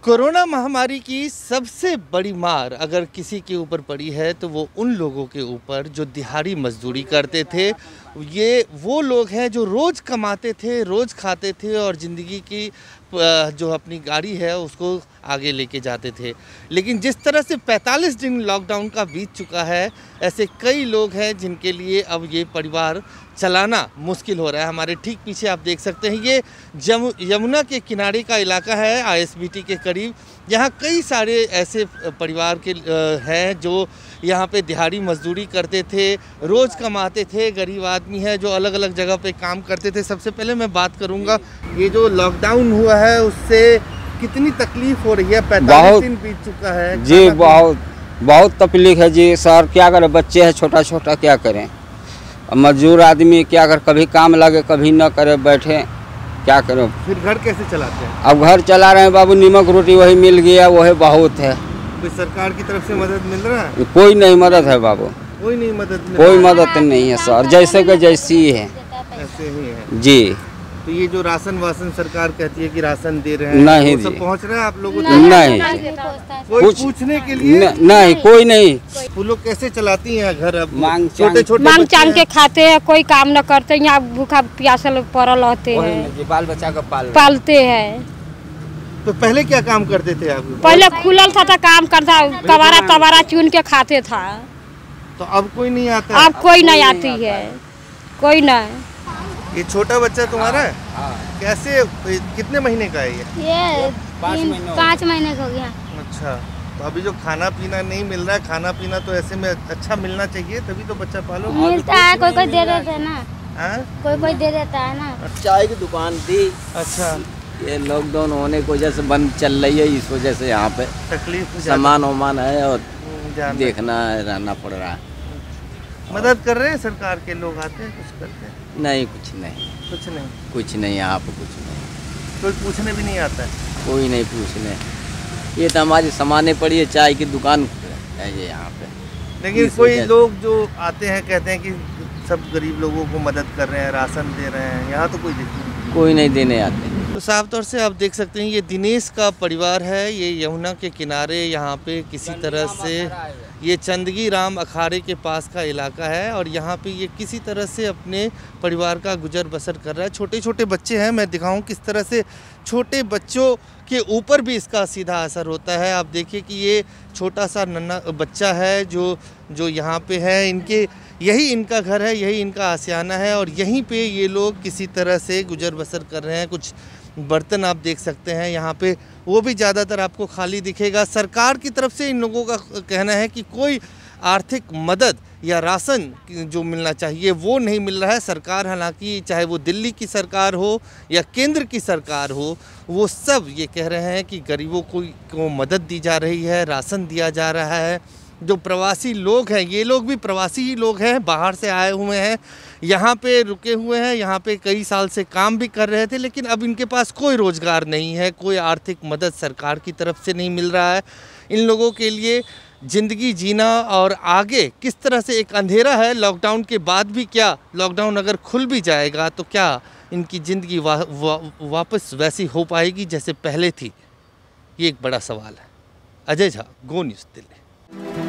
Corona महामारी की सबसे बड़ी मार अगर किसी के ऊपर पड़ी है तो वो उन लोगों के ऊपर जो दिहाड़ी मजदूरी करते थे। ये वो लोग हैं जो रोज़ कमाते थे, रोज़ खाते थे और ज़िंदगी की जो अपनी गाड़ी है उसको आगे लेके जाते थे। लेकिन जिस तरह से 45 दिन लॉकडाउन का बीत चुका है, ऐसे कई लोग हैं जिनके लिए अब ये परिवार चलाना मुश्किल हो रहा है। हमारे ठीक पीछे आप देख सकते हैं, ये यमुना के किनारे का इलाका है, आईएसबीटी के करीब। यहाँ कई सारे ऐसे परिवार के हैं जो यहाँ पे दिहाड़ी मजदूरी करते थे, रोज़ कमाते थे। गरीब आदमी है जो अलग अलग जगह पे काम करते थे। सबसे पहले मैं बात करूँगा, ये जो लॉकडाउन हुआ है उससे कितनी तकलीफ हो रही है? 45 दिन बीत चुका है जी। बहुत तकलीफ है जी सर। क्या करें, बच्चे हैं छोटा छोटा, क्या करें। मजदूर आदमी क्या कर, कभी काम लगे कभी न करे, बैठे क्या करें। फिर घर कैसे चलाते हैं? अब घर चला रहे हैं बाबू, नीमक रोटी वही मिल गया, वही बहुत है। कोई सरकार की तरफ से मदद मिल रहा है? कोई नहीं मदद है बाबू, कोई नहीं मदद कोई मदद नहीं है सर। जैसे के जैसी ही है ऐसे ही है जी। तो ये जो राशन वासन सरकार कहती है कि राशन दे रहे हैं, नहीं, वो सब पहुंच रहा है आप लोगों तक? नहीं, कोई पूछने के लिए नहीं, कोई नहीं। वो लोग कैसे चलाती हैं घर? अब छोटे छोटे मांग चांग के खाते हैं, कोई काम न करते, यहाँ भूखा प्यासल पड़ल रहते हैं, बाल बच्चा का पालते हैं। तो पहले क्या काम करते थे आप? पहले खुलल था काम करता, तबारा चुन के खाते था। तो अब कोई नहीं आता? अब कोई नहीं आती है, कोई नहीं। ये छोटा बच्चा तुम्हारा है? कैसे, कितने महीने का है ये 5 महीने का हो गया। अच्छा, तो अभी जो खाना पीना नहीं मिल रहा है, खाना पीना तो ऐसे में अच्छा मिलना चाहिए, तभी तो बच्चा पालो। मिलता है, कोई कोई दे देता है ना। कोई कोई दे देता है ना। चाय की दुकान थी। अच्छा, ये लॉकडाउन होने की वजह से बंद चल रही है, इस वजह से यहाँ पे तकलीफ सामान वामान है और देखना रहना पड़ रहा है। मदद कर रहे हैं सरकार के लोग, आते हैं कुछ करते हैं? नहीं, कुछ नहीं, कुछ नहीं यहाँ पे, कुछ नहीं। कोई पूछने भी नहीं आता है? कोई नहीं पूछने। ये तो हमारी सामाने पड़ी है, चाय की दुकान है ये यहाँ पे। लेकिन कोई लोग जो आते हैं कहते हैं कि सब गरीब लोगों को मदद कर रहे हैं, राशन दे रहे हैं, यहाँ तो कोई नहीं देने आते। तो साफ तौर से आप देख सकते हैं, ये दिनेश का परिवार है। ये यमुना के किनारे यहाँ पे किसी तरह से, ये चंदगी राम अखाड़े के पास का इलाका है और यहाँ पे ये किसी तरह से अपने परिवार का गुजर बसर कर रहा है। छोटे छोटे बच्चे हैं, मैं दिखाऊं किस तरह से छोटे बच्चों के ऊपर भी इसका सीधा असर होता है। आप देखिए कि ये छोटा सा नन्हा बच्चा है जो यहाँ पे है, यही इनका घर है, यही इनका आशियाना है और यहीं पे ये लोग किसी तरह से गुजर बसर कर रहे हैं। कुछ बर्तन आप देख सकते हैं यहाँ पे, वो भी ज़्यादातर आपको खाली दिखेगा। सरकार की तरफ से इन लोगों का कहना है कि कोई आर्थिक मदद या राशन जो मिलना चाहिए वो नहीं मिल रहा है। सरकार, हालांकि चाहे वो दिल्ली की सरकार हो या केंद्र की सरकार हो, वो सब ये कह रहे हैं कि गरीबों को मदद दी जा रही है, राशन दिया जा रहा है। जो प्रवासी लोग हैं, ये लोग भी प्रवासी ही लोग हैं, बाहर से आए हुए हैं, यहाँ पे रुके हुए हैं, यहाँ पे कई साल से काम भी कर रहे थे, लेकिन अब इनके पास कोई रोज़गार नहीं है, कोई आर्थिक मदद सरकार की तरफ से नहीं मिल रहा है। इन लोगों के लिए ज़िंदगी जीना और आगे किस तरह से एक अंधेरा है। लॉकडाउन के बाद भी क्या, लॉकडाउन अगर खुल भी जाएगा तो क्या इनकी ज़िंदगी वापस वैसी हो पाएगी जैसे पहले थी? ये एक बड़ा सवाल है। Ajay Jha, go news, Delhi.